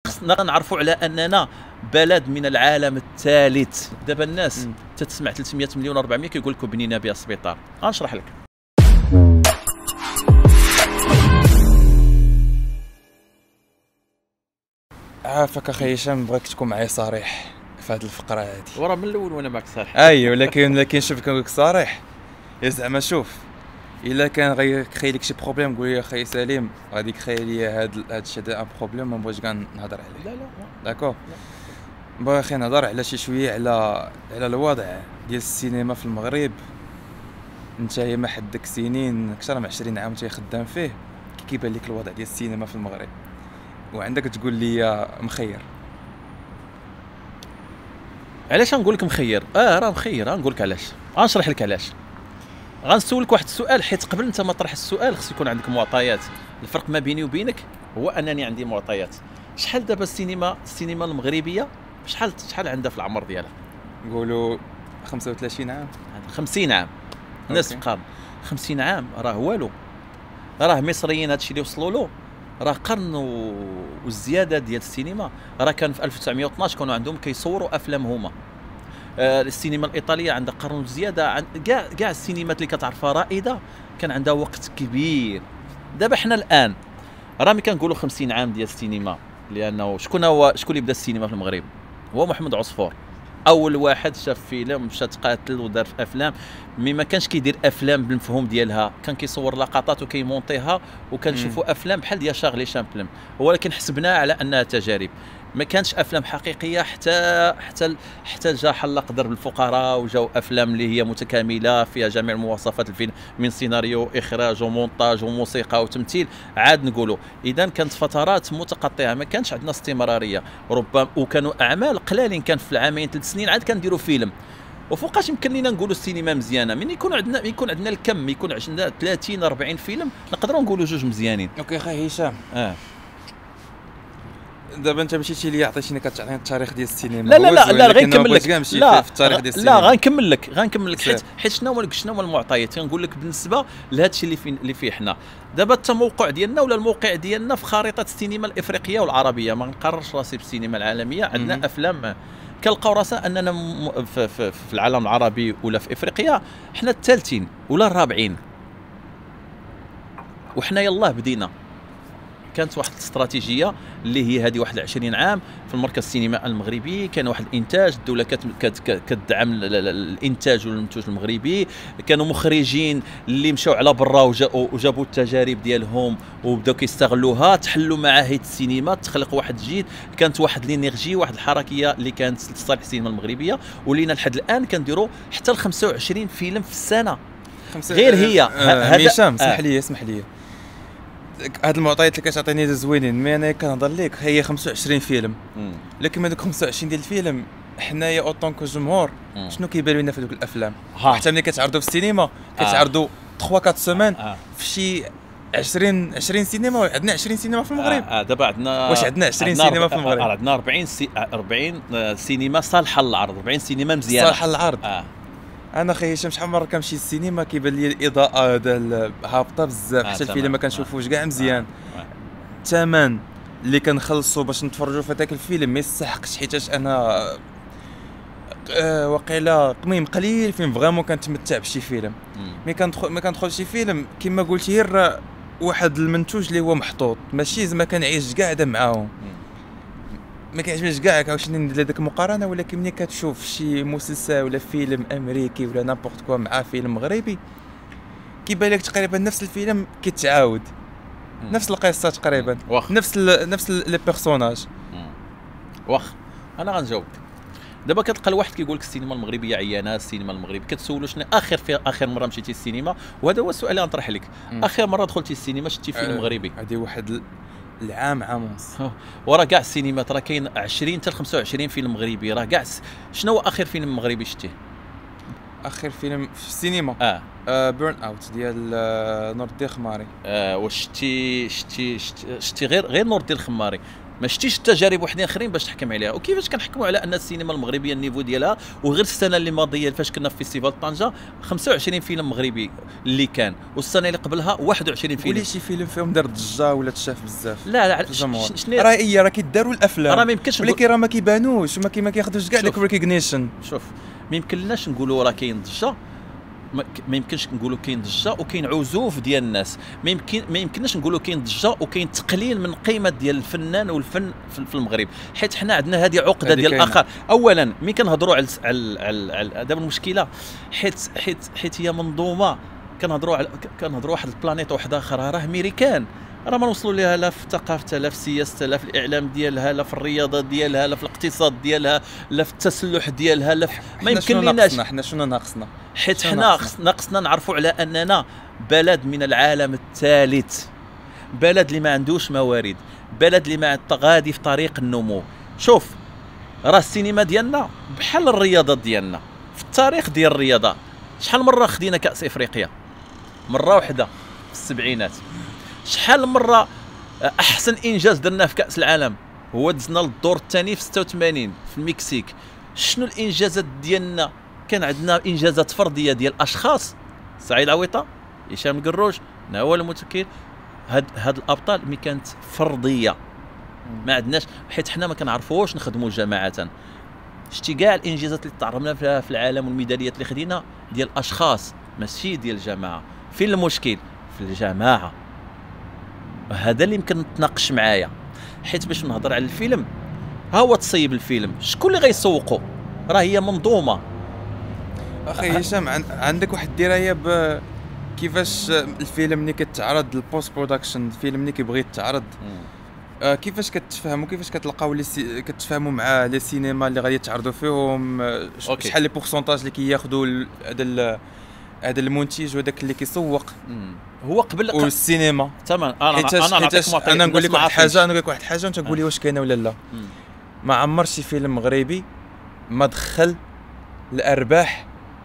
خصنا نعرفوا على اننا بلد من العالم الثالث. دابا الناس تتسمع 300 مليون 400 كيقول لك بنينا بها السبيطار. غنشرح لك. عافاك اخي هشام، بغيتك تكون معايا صريح في هذه الفقره هذه. وراه من الاول وانا معك صالح. ايوه ولكن شوف كنقول لك صريح، يا زعما شوف الا كان غيخيل لك شي بروبليم قول لي اخي سليم غادي يخيل لي هذا الشيء هذا ان بروبليم ما بغيتش كاع نهضر عليه. لا داكور. بغا اخي نهضر على شي شويه على الوضع ديال السينما في المغرب. انت ما حدك سنين اكثر من 20 عام انت خدام فيه، كيبان لك الوضع ديال السينما في المغرب وعندك تقول لي مخير؟ علاش غنقول لك مخير؟ راه مخير. غنقول لك علاش، غنشرح لك علاش. غنسولك واحد السؤال، حيت قبل انت ما تطرح السؤال خص يكون عندك معطيات. الفرق ما بيني وبينك هو انني عندي معطيات. شحال دابا السينما المغربيه شحال عندها في العمر ديالها؟ نقولوا 35 عام 50 عام. الناس قارن 50 عام راه والو. راه مصريين هادشي اللي وصلوا له راه قرن والزياده ديال السينما. راه كان في 1912 كانوا عندهم كيصوروا افلام هما. السينما الايطاليه عندها قرن وزياده. كاع السينمات اللي كتعرفها رائده كان عندها وقت كبير. دابا حنا الان راه ملي كنقولوا 50 عام ديال السينما، لانه شكون اللي بدا السينما في المغرب؟ هو محمد عصفور. اول واحد شاف فيلم مشى تقاتل ودار في افلام. مي ما كانش كيدير افلام بالمفهوم ديالها، كان كيصور لقطات وكيمونطيها وكنشوفوا افلام بحال ديال شارلي شامبلن، ولكن حسبناها على انها تجارب. ما كانش افلام حقيقيه حتى جا حلق درب الفقراء وجاو افلام اللي هي متكامله فيها جميع مواصفات الفيلم من سيناريو اخراج ومونتاج وموسيقى وتمثيل. عاد نقولوا اذا كانت فترات متقطعه، ما كانش عندنا استمراريه ربما، وكانوا اعمال قلالين. كان في العامين 3 سنين عاد كنديروا فيلم. وفوقاش يمكن لينا نقولوا السينما مزيانه؟ من يكون عندنا الكم، يكون عندنا 30 40 فيلم نقدروا نقولوا جوج مزيانين. اوكي اخي هشام، دابا انت مشيتي لي عطيتيني كتعطيني التاريخ ديال السينما. لا غير نكمل لك. لا في التاريخ ديال السينما. لا غنكمل لك حيت شنو هو المعطيات. غنقول لك بالنسبه لهذا الشيء اللي فيه حنا دابا التموقع ديالنا ولا الموقع ديالنا في خريطه السينما الافريقيه والعربيه. ما نقررش راسي بالسينما العالميه. عندنا افلام كنلقاو راسنا اننا في العالم العربي ولا في افريقيا حنا الثالثين ولا الرابعين. وحنا يلاه بدينا. كانت واحد الاستراتيجيه اللي هي هذه واحد 20 عام في المركز السينما المغربي. كان واحد الانتاج، الدوله كتدعم الانتاج والمنتوج المغربي. كانوا مخرجين اللي مشاو على برا وجابوا التجارب ديالهم وبداو كيستغلوها. تحلوا معاهد السينما، تخلق واحد جديد. كانت واحد لينيرجي، واحد الحركيه اللي كانت لصالح السينما المغربيه. ولينا لحد الان كنديروا حتى ل 25 فيلم في السنه. غير هي هشام اسمح لي هاد المعطيات اللي كتعطيني زوينين، مي انا كنهضر لك هي 25 فيلم. لكن من دوك 25 ديال الفيلم حنايا اوطون كجمهور شنو كيبان لنا في دوك الافلام؟ حتى ملي كتعرضوا في السينما كتعرضوا 3 4 سيمين في شي 20 سينما. عندنا 20 سينما في المغرب. دابا عندنا واش عندنا 20 سينما في المغرب؟ عندنا 40 سينما صالحه للعرض، 40 سينما مزيانه صالحه للعرض. انا اخي هشام شحال مره كنمشي للسينما كيبان لي الاضاءه هابطه بزاف، حتى الفيلم ما كنشوفوش كاع مزيان. الثمن اللي كنخلصوا باش نتفرجوا في هذاك الفيلم ما يستحقش، حيتاش انا واقيلا قليل فين فريمون كنتمتع بشي فيلم. مي كندخل شي فيلم كما قلتي غير واحد المنتوج اللي هو محطوط، ماشي زعما كنعيش كاع معاهم. ما كيعجبنيش كاع عاوتاني ندير ديك المقارنه. ولكن ملي كتشوف شي مسلسل ولا فيلم امريكي ولا نابورت كوا مع فيلم مغربي كيبان لك تقريبا نفس الفيلم كيتعاود، نفس القصه تقريبا، نفس لي بيرسوناج. انا غنجاوبك. دابا كتلقى الواحد كيقول لك السينما المغربيه عيانه، السينما المغربيه كتسولو شنو اخر مره مشيتي للسينما. وهذا هو السؤال اللي غنطرح لك. اخر مره دخلتي السينما شتي فيلم مغربي؟ هذه واحد العام ونص. وراه كاع السينمات راه كاين 20 حتى 25 فيلم مغربي. راه كاع شنو هو اخر فيلم مغربي شتيه؟ اخر فيلم في السينما بيرن اوت ديال نور الدين الخماري. واش شتي غير نور الدين الخماري؟ ما شتيش التجارب وحدين اخرين باش تحكم عليها. وكيفاش كنحكموا على ان السينما المغربيه النيفو ديالها؟ وغير السنه اللي ماضيه فاش كنا في فيستيفال طنجه 25 فيلم مغربي اللي كان، والسنه اللي قبلها 21 فيلم. قولي شي فيلم فيهم دار ضجه ولا تشاف بزاف. لا راه كيداروا الافلام، راه ما يمكنش، ولكن راه ما كيبانوش وما كياخذوش كاع داك الريكوغنيشن. شوف ما يمكنناش نقولوا راه كاين ضجه، ما يمكنش نقولوا كاين ضجه وكاين عزوف ديال الناس، ما يمكنناش نقولوا كاين ضجه وكاين تقليل من قيمه ديال الفنان والفن في المغرب، حيت حنا عندنا هذه عقده ديال الاخر. اولا ملي كنهضروا على دابا المشكله، حيت هي منظومه، كنهضروا واحد البلانيت واحد اخر، راه امريكان، راه ما نوصلوا ليها لا في ثقافتها لا في سياستها لا في الاعلام ديالها لا في الرياضه ديالها لا في الاقتصاد ديالها لا في التسلح ديالها لا في ما يمكن ليناش. حنا شنو ناقصنا؟ حيت حنا ناقصنا نعرفوا على اننا بلد من العالم الثالث، بلد اللي ما عندوش موارد، بلد اللي ما غادي في طريق النمو. شوف راه السينما ديالنا بحال الرياضه ديالنا، في التاريخ ديال الرياضه شحال مره خدينا كاس افريقيا؟ مره واحده في السبعينات. شحال مره احسن انجاز درناه في كاس العالم هو دزنا للدور الثاني في 86 في المكسيك. شنو الانجازات ديالنا؟ كان عندنا انجازات فرديه ديال اشخاص، سعيد عويطه، هشام القروش، نوال المتوكل، هاد الابطال مي كانت فرديه، ما عندناش، حيت حنا ما كنعرفوش نخدموا جماعه. شتي كاع الانجازات اللي تعرضنا فيها في العالم والميداليات اللي خدينا ديال اشخاص ماشي ديال الجماعه. فين المشكل؟ في الجماعه. هذا اللي يمكن نتناقش معايا، حيت باش نهضر على الفيلم، ها هو تصيب الفيلم، شكون اللي غيسوقوا؟ راه هي منظومه. اخي هشام، عندك واحد الدرايه كيفاش الفيلم ملي كتعرض البوست برودكشن، الفيلم ملي كيبغي يتعرض كيفاش كتفهموا، كيفاش كتلقاو كتفاهموا مع لي سينما اللي غادي يتعرضوا فيهم؟ شحال لي بورسونتاج اللي كياخذوا هذا المنتج وداك اللي كيسوق؟ هو قبل والسينما تمام. انا نقول لك واحد الحاجه وانت تقول لي واش كاينه ولا لا. ما عمر شي فيلم مغربي ما دخل الارباح،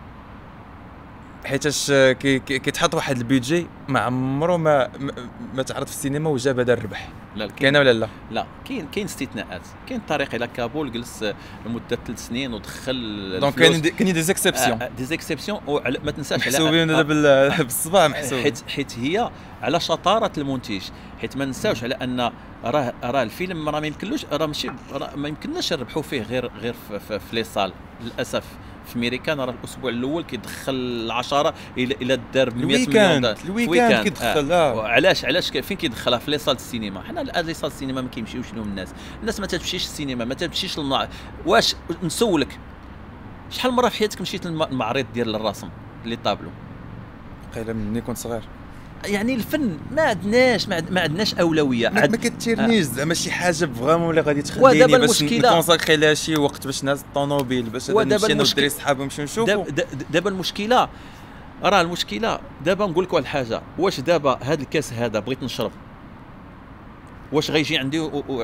حيتاش كيتحط واحد البيدجي ما عمره ما تعرض في السينما وجاب هذا الربح. لا كاينه ولا لا؟ لا كاين استثناءات. كاين طريق الى كابول جلس لمده 3 سنين ودخل دونك كاين دي زيكسيبسيون ما تنساش محسوبين دابا بالصباع محسوب، حيت هي على شطاره المنتج. حيت ما نساوش على ان راه الفيلم راه ما يمكنلوش، راه ماشي ما يمكنناش نربحوا فيه غير في لي صال. للاسف في امريكان راه الاسبوع الاول كيدخل العشره الى الدار ب 100 مليون دولار. الويكاند كيدخل. علاش فين كيدخلها؟ في لي صال السينما. حنا الان لي صال السينما ما كيمشيوش لهم الناس ما تمشيش السينما، ما تمشيش واش نسولك شحال مره في حياتك مشيت للمعرض ديال الرسم اللي طابلو؟ قيله مني كنت صغير. يعني الفن ما عندناش اولويه. ما كتيرنيش زعما شي حاجه فريمون اللي غادي تخليني باش نكونساكري لها شي وقت باش نهز الطوموبيل باش نمشي انا والدراري صحابي نمشيو نشوفوا. دابا المشكله دابا نقول لك واحد الحاجه، واش دابا هذا الكاس هذا بغيت نشرب، واش غيجي عندي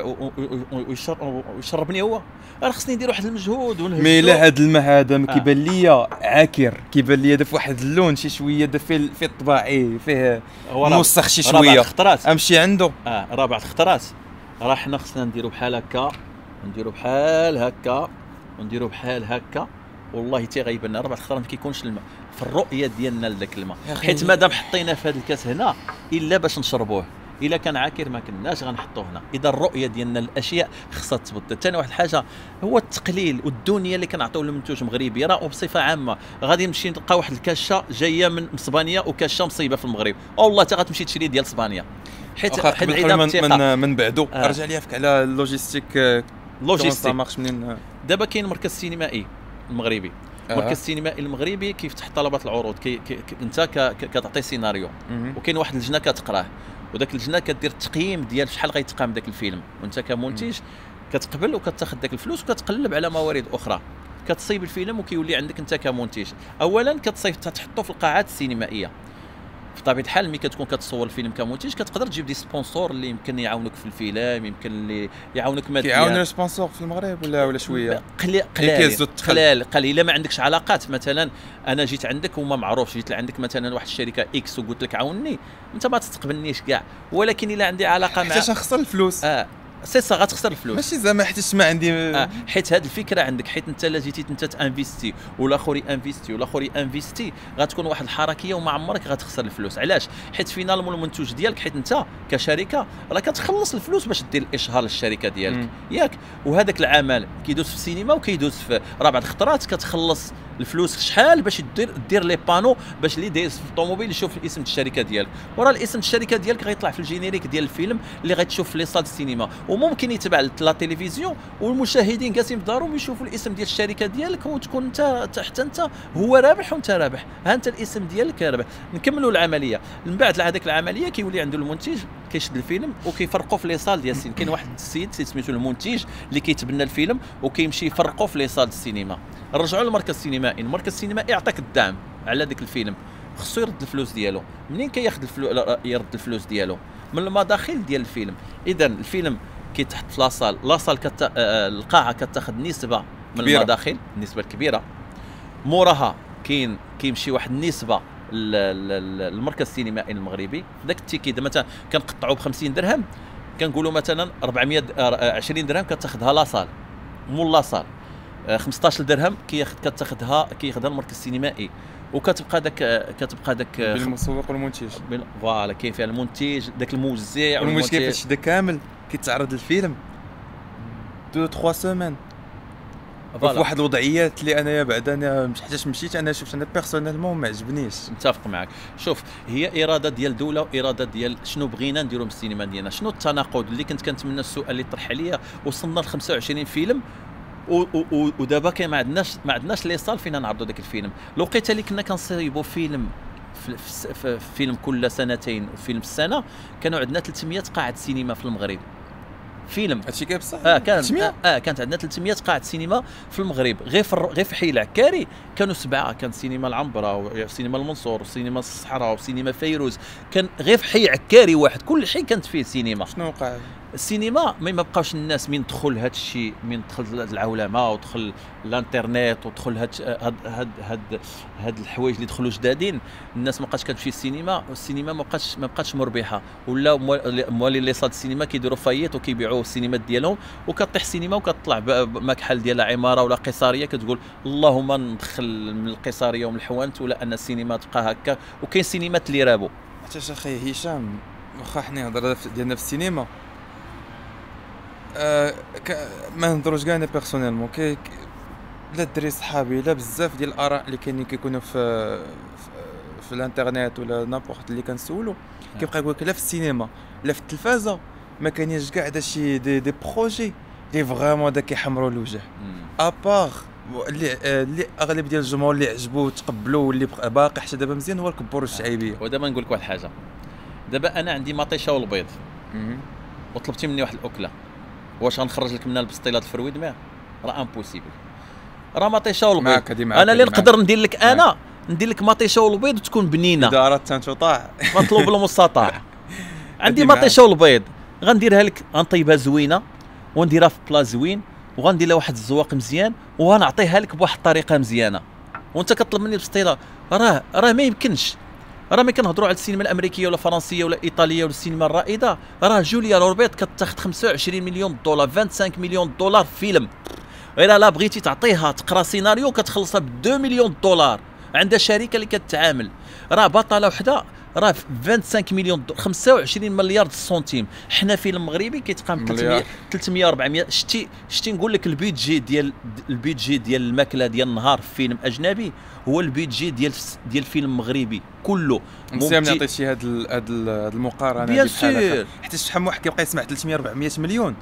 ويشربني هو؟ راه خصني ندير واحد المجهود ونهز. مي لا هذا الماء هذا كيبان ليا عاكر، كيبان ليا داف واحد اللون شي شويه داف فيه الطباعي، فيه موسخ شي شويه. امشي عنده راه بعض الخطرات راه حنا خصنا نديروا بحال هكا، نديروا بحال هكا والله حتى غيبان لنا. راه بعض الخطرات ما كيكونش الماء في الرؤيه ديالنا لذاك الماء، حيت مادام حطينا في هذا الكاس هنا الا باش نشربوه، الا كان عاكر ما كناش غنحطوه هنا. اذا الرؤيه ديالنا للاشياء خصها تثبت. ثاني واحد الحاجه هو التقليل والدنيا اللي كنعطيو للمنتوج المغربي. راه بصفه عامه غادي نمشي نلقى واحد الكاشه جايه من اسبانيا وكاشه مصيبه في المغرب، والله حتى غتمشي تشري ديال اسبانيا. حيت من بعدو رجع لي فيك على اللوجيستيك ماخش منين. دابا كاين مركز سينمائي المغربي، المركز السينمائي المغربي كيفتح طلبات العروض. انت كتعطي سيناريو وكاين واحد اللجنه كتقراه، وداك اللجنه كدير التقييم ديال شحال غيتقام داك الفيلم، وانت كمنتج كتقبل وكتاخذ داك الفلوس وكتقلب على موارد اخرى، كتصيب الفيلم وكيولي عندك انت كمنتج. اولا كتصيب تحطه في القاعات السينمائيه. في طبيعه الحال ملي كتكون كتصور الفيلم كمنتج كتقدر تجيب دي سبونسور اللي يمكن يعاونوك في الفيلم، يمكن اللي يعاونوك ماديا. كيعاون السبونسور في المغرب ولا شويه قليل الا ما عندكش علاقات. مثلا انا جيت عندك وما معروفش، جيت لعندك مثلا واحد الشركه اكس وقلت لك عاوني، انت ما تستقبلنيش كاع، ولكن الا عندي علاقه مع حيت نخسر الفلوس. سي سا غتخسر الفلوس ماشي زعما حيت ما عندي حيت هذه الفكره عندك، حيت انت الا جيتي انت تانفيستي والاخر انفيستي والاخر انفيستي غتكون واحد الحركيه وما عمرك غتخسر الفلوس. علاش؟ حيت فينالمون المنتوج ديالك، حيت انت كشركه راه كتخلص الفلوس باش دير الاشهار للشركه ديالك ياك، وهذاك العمل كيدوز في السينما وكيدوز في راه بعض الخطرات كتخلص الفلوس شحال باش دير لي بانو باش اللي دايز في الطوموبيل يشوف الاسم الشركه ديالك، وراه الاسم الشركه ديالك غيطلع في الجينيريك ديال الفيلم اللي غتشوف في لي صال السينما، وممكن يتبع لا تيليفزيون والمشاهدين جالسين في دارهم يشوفوا الاسم ديال الشركه ديالك، وتكون انت حتى انت هو رابح وانت رابح، ها انت الاسم ديالك رابح. نكملوا العمليه. من بعد هذيك العمليه كيولي عنده المنتج كيشد الفيلم وكيفرقوا في لي صال ديال السينما. كاين واحد السيد سميتو المنتج اللي كيتبنى الفيلم وكيمشي يفرقوا في لي صال السينما. رجعوا للمركز السينمائي، المركز السينمائي يعطيك الدعم على ذاك الفيلم، خصو يرد الفلوس ديالو. منين كياخذ يرد الفلوس ديالو؟ من المداخيل ديال الفيلم. اذا الفيلم كيتحط في لاصال القاعه كتاخذ نسبه من كبيرة. المداخيل، النسبه الكبيره. موراها كيمشي واحد النسبه للمركز السينمائي المغربي. ذاك التيكيت مثلا كنقطعوا ب 50 درهم، كنقولوا مثلا 420 درهم كتاخذها لاصال مول لاصال، 15 درهم كتاخذها المركز السينمائي، وكتبقى داك بالمسوق والمنتج. فوالا كاين فيها المنتج، داك الموزع والمشكل فاش دا كامل كيتعرض الفيلم 2-3 سيمين في واحد الوضعيات اللي انايا بعد انا حتى مشيت انا شفت انا بيرسونيلمون ما عجبنيش. متفق معك. شوف، هي اراده ديال الدوله واراده ديال شنو بغينا نديروا في السينما ديالنا. شنو التناقض اللي كنتمنى السؤال اللي طرح عليا؟ وصلنا ل 25 فيلم ودابا كاين ما عندناش لي صال فينا نعرضوا داك الفيلم. الوقيته اللي كنا كنصيبوا فيلم في فيلم كل سنتين وفيلم في السنه، كانوا عندنا 300 قاعه سينما في المغرب. فيلم هادشي كاين بصح كانت عندنا 300 قاعه سينما في المغرب. غير في حي العكاري كانوا 7. كان سينما العنبره وسينما المنصور وسينما الصحراء وسينما فيروز. كان غير في حي عكاري واحد، كل حي كانت فيه سينما. شنو وقع؟ السينما ما بقاوش الناس من دخل هذا الشيء، من دخل العولمه ودخل الانترنت ودخل هاد الحوايج اللي دخلوا جدادين، الناس ما بقاش كتمشي السينما، والسينما ما بقاش مربحه. ولا موالين لي صاد السينما كيديروا فايت وكيبيعوا السينمات ديالهم، وكطيح السينما وكتطلع مكحل ديال عماره ولا قصاريه، كتقول اللهم ندخل من القصاريه ومن الحوانت ولا ان السينما تبقى هكا. وكاين سينمات اللي رابوا. حتى اخي هشام، واخا حنا هضرنا ديالنا في السينما، ما نهضروش كاع انا بيرسونيلمون، لا الدري صحابي لا بزاف ديال الاراء اللي كاينين كيكونوا في الانترنت ولا نابورت اللي كنسولوا، كيبقى يقول لك لا في السينما لا في التلفازه ما كاينينش كاع داكشي دي بروجي اللي فريمون دا كيحمروا الوجه، ابار اللي اغلب ديال الجمهور اللي عجبوه وتقبلوا واللي باقي حتى دابا مزيان هو الكبور الشعيبيه. ودابا نقول لك واحد الحاجه، دابا انا عندي مطيشه والبيض وطلبتي مني واحد الاكله، واش غنخرج لك منها البسطيلات الفرويد؟ ما راه امبوسيبل، راه مطيشه والبيض. انا اللي نقدر ندير لك ندير لك مطيشه والبيض وتكون بنينه، اذا اردت ان تطاع مطلوب المستطاع. عندي مطيشه والبيض غنديرها لك، غنطيبها زوينه ونديرها في بلا زوين وغندير لها واحد الزواق مزيان وغنعطيها لك بواحد الطريقه مزيانه، وانت كطلب مني البسطيله. راه ما يمكنش. راه ملي كنهضروا على السينما الامريكيه ولا الفرنسيه ولا الايطاليه ولا السينما الرائده، راه جوليا روبرت كتاخذ 25 مليون دولار 25 مليون دولار فيلم. غير لا بغيتي تعطيها تقرا سيناريو كتخلصها ب 2 مليون دولار. عندها شركه اللي كتعامل، راه بطله وحده راه 25 مليون 25 مليار سنتيم. حنا فيلم مغربي كيتقام 300 400. شتي نقول لك البيدجي ديال الماكله ديال النهار في فيلم اجنبي هو البيدجي ديال فيلم مغربي كله. مزيان نعطيتي هاد المقارنه بيان سور، حيت شحال من واحد كيبقى يسمع 300 400 مليون.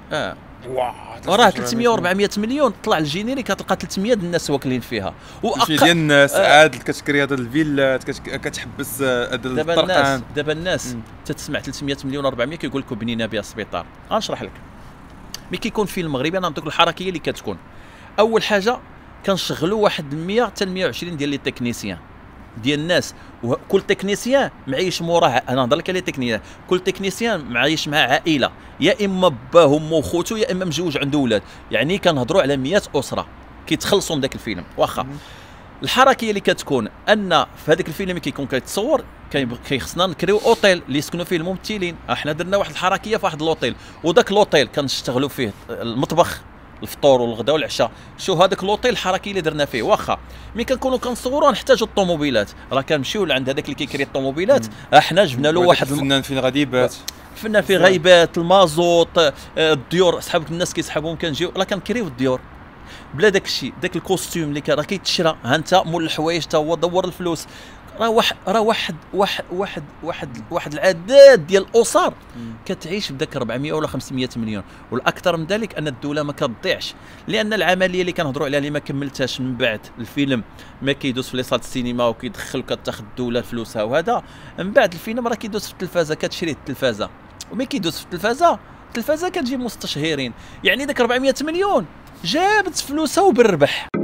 راه 300 400 مليون طلع الجينيري كتلقى 300 الناس واكلين فيها، واقل ديال الناس عاد كتكري هاد الفيلات كتحبس هاد الطرقان. دابا الناس تتسمع 300 مليون 400 كيقول لك بنينا بها السبيطار. غنشرح لك. ملي كيكون فيلم مغربي انا نعطيك الحركيه اللي كتكون. اول حاجه كنشغلوا واحد 100 حتى 120 ديال لي تكنيسيان ديال الناس، وكل تكنيسيان معيش موراه. انا نهضر لك على تكنيسيان، كل تكنيسيان معيش مع عائله، يا اما باه امه وخوته يا اما مزوج عنده اولاد، يعني كنهضروا على 100 اسره كيتخلصوا من داك الفيلم. واخا الحركيه اللي كتكون ان في هذاك الفيلم كيكون كيتصور كيخصنا نكريو اوتيل اللي يسكنوا فيه الممثلين. احنا درنا واحد الحركيه في واحد الاوتيل، وذاك الاوتيل كنشتغلوا فيه المطبخ الفطور والغداء والعشاء. شو هذاك الاوتيل الحركي اللي درنا فيه، واخا ملي كنكونوا كنصوروا نحتاجوا الطوموبيلات، راه كنمشيو لعند هذاك اللي كيكري الطوموبيلات، احنا جبنا له واحد الفنان فين غادي يبات، الفنان فين غيبات، المازوط، الديور، صحابك الناس كيسحبوهم كنجيو راه كنكريو الديور بلا داك الشيء. داك الكوستيم اللي راه كيتشرى، ها انت مول الحوايج تا هو دور الفلوس. راه واحد العداد ديال الاسر كتعيش بداك 400 ولا 500 مليون. والاكثر من ذلك ان الدوله ما كتضيعش، لان العمليه اللي كنهضروا عليها اللي ما كملتهاش من بعد الفيلم ما كيدوز في لي صالات السينما وكيدخل وكتاخذ الدوله فلوسها، وهذا من بعد الفيلم راه كيدوز في التلفازه، كتشري التلفازه، وملي كيدوز في التلفازه كتجيب مستشهرين. يعني داك 400 مليون جابت فلوسها وبالربح.